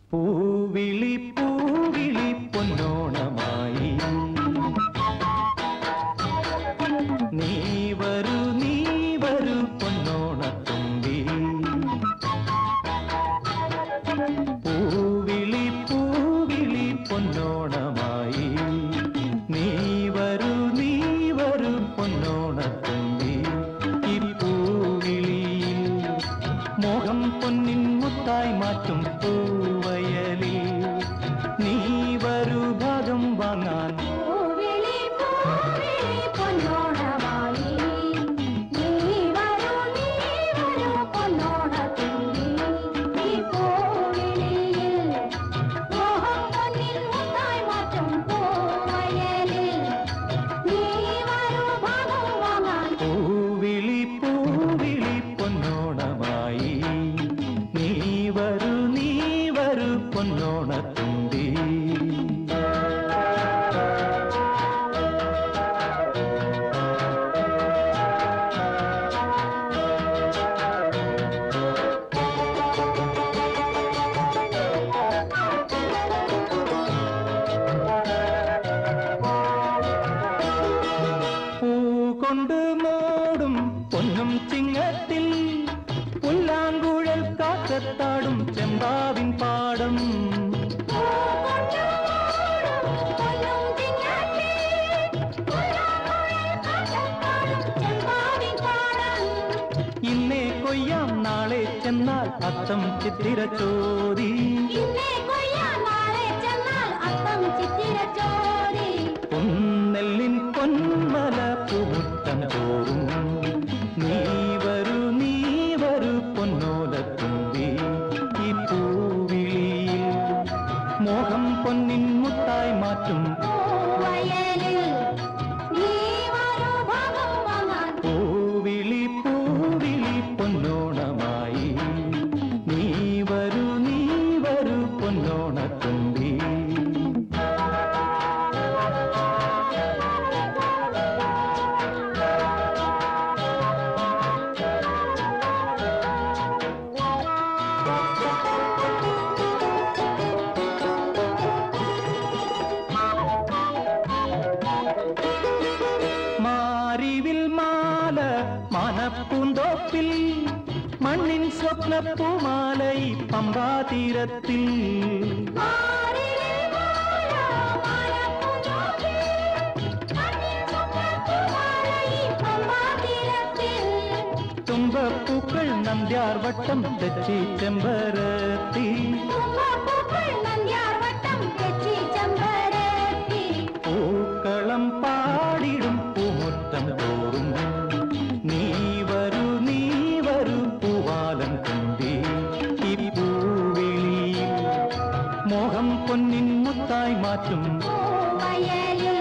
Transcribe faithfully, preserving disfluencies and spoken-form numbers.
പൂവിളി പൂവിളി പൊന്നോണമായി നീ വരൂ നീ വരൂ പൊന്നോണത്തുമ്പി പൂവിളി പൂവിളി പൊന്നോണമായി നീ വരൂ നീ വരൂ പൊന്നോണത്തുമ്പി ഈ പൂവിളിയിൽ മോഹം പൊന്നിൻ മുത്തായി മാറ്റും പൂവയലിൽ നീ വരൂ ഭാഗം വാങ്ങാൻ പൊന്നോണത്തുമ്പി പൂ കൊണ്ട് മൂടും പൊന്നും ചിങ്ങത്തിൽ പുല്ലാങ്കുഴൽ കാറ്റത്താടും ചെമ്പാവിൻ പാടം ഇന്നേ കൊയ്യാം നാളെ ചെന്നാൽ അത്തം ചിത്തിര ചോദി പൊന്നെല്ലിൻ പൊന്മല പൂമുറ്റം തോറും നീ വരൂ നീ വരൂ പൊന്നോലത്തുമ്പി ഈ പൂവിളിയിൽ മോഹം പൊന്നിൻ മുത്തായി മാറ്റും പൂവിളി പൂവിളി പൊന്നോണമായി നീ വരൂ നീ വരൂ പൊന്നോണത്തുമ്പി മാറിവിൽ മാല മനപ്പൂന്തോപ്പിൽ മണ്ണിൻ സ്വപ്നപ്പൂമാലൈ പമ്പാതീരത്തിൽ തുമ്പപ്പൂക്കൾ നന്ദ്യാർവട്ടം തെച്ചി ചെമ്പരത്തി പൂക്കളം പാടിടും പൂമുറ്റം തോറും നീ വരൂ നീ വരൂ പൂവാലം തുമ്പി ഈ പൂവിളിയിൽ മോഹം പൊന്നിൻ മുത്തായി മാറ്റും